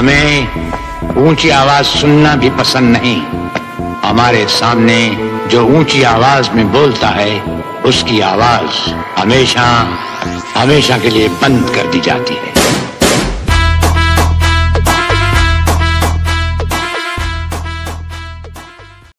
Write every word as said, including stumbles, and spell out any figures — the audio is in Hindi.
हमें ऊंची आवाज सुनना भी पसंद नहीं। हमारे सामने जो ऊंची आवाज में बोलता है उसकी आवाज हमेशा हमेशा के लिए बंद कर दी जाती है।